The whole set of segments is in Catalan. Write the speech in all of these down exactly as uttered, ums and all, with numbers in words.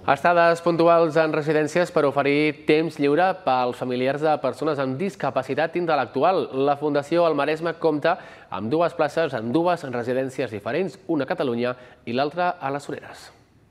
Estades puntuals en residències per oferir temps lliure pels familiars de persones amb discapacitat intel·lectual. La Fundació El Maresme compta amb dues places en dues residències diferents, una a Catalunya i l'altra a les Sureres.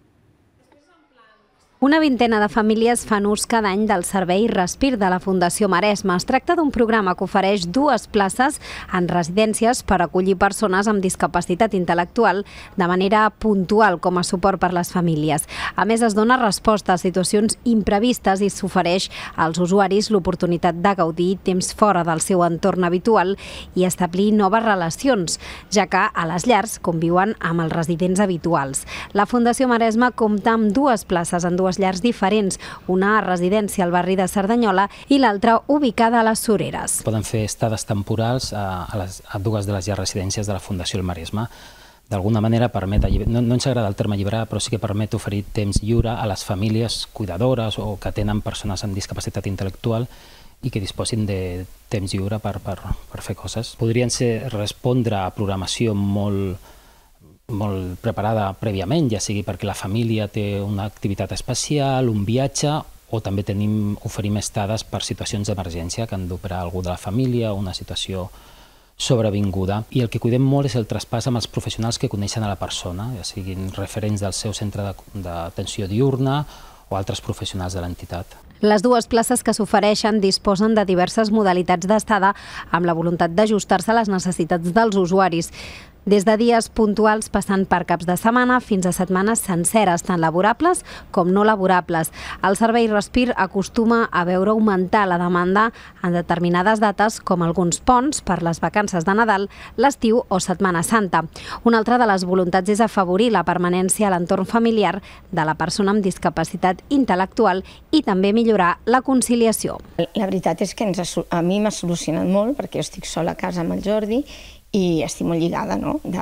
Una vintena de famílies fan ús cada any del servei Respir de la Fundació Maresme. Es tracta d'un programa que ofereix dues places en residències per acollir persones amb discapacitat intel·lectual de manera puntual com a suport per les famílies. A més, es dona resposta a situacions imprevistes i s'ofereix als usuaris l'oportunitat de gaudir temps fora del seu entorn habitual i establir noves relacions, ja que a les llars conviuen amb els residents habituals. La Fundació Maresme compta amb dues places en dues llars diferents, una a residència al barri de Cerdanyola i l'altra ubicada a les Sureres. Poden fer estades temporals a, a, les, a dues de les llars residències de la Fundació El Maresme. D'alguna manera permet, no, no ens agrada el terme alliberar, però sí que permet oferir temps lliure a les famílies cuidadores o que tenen persones amb discapacitat intel·lectual i que disposin de temps lliure per, per, per fer coses. Podrien ser respondre a programació molt molt preparada prèviament, ja sigui perquè la família té una activitat especial, un viatge, o també tenim, oferim estades per situacions d'emergència que han d'operar algú de la família, una situació sobrevinguda. I el que cuidem molt és el traspàs amb els professionals que coneixen a la persona, ja siguin referents del seu centre d'atenció diürna o altres professionals de l'entitat. Les dues places que s'ofereixen disposen de diverses modalitats d'estada amb la voluntat d'ajustar-se a les necessitats dels usuaris. Des de dies puntuals passant per caps de setmana fins a setmanes senceres, tant laborables com no laborables. El servei Respir acostuma a veure augmentar la demanda en determinades dates com alguns ponts per les vacances de Nadal, l'estiu o Setmana Santa. Una altra de les voluntats és afavorir la permanència a l'entorn familiar de la persona amb discapacitat intel·lectual i també millorar la conciliació. La veritat és que ens ha, a mi m'ha solucionat molt perquè jo estic sola a casa amb el Jordi i estic molt lligada, no?, de,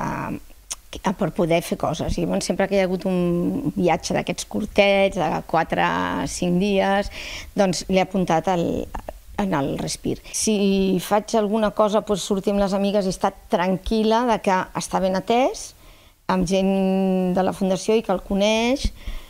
per poder fer coses. I llavors, sempre que hi ha hagut un viatge d'aquests curtets, de quatre a cinc dies, doncs l'he apuntat al, en el Respir. Si faig alguna cosa, doncs sortir amb les amigues i estar tranquil·la de que està ben atès, amb gent de la Fundació i que el coneix,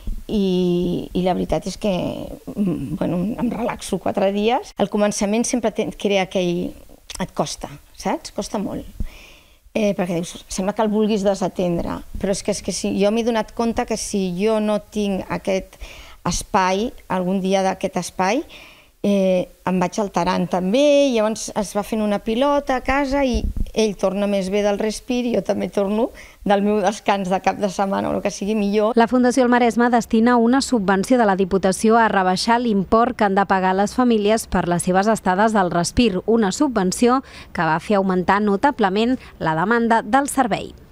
i, i la veritat és que bueno, em relaxo quatre dies. Al començament sempre crea aquell... et costa, saps? Costa molt. Eh, perquè dius, sembla que el vulguis desatendre, però és que, és que si, jo m'he donat compte que si jo no tinc aquest espai, algun dia d'aquest espai, eh, em vaig alterant també, i llavors es va fent una pilota a casa i ell torna més bé del Respir i jo també torno del meu descans de cap de setmana o el que sigui millor. La Fundació El Maresme destina una subvenció de la Diputació a rebaixar l'import que han de pagar les famílies per les seves estades del Respir, una subvenció que va fer augmentar notablement la demanda del servei.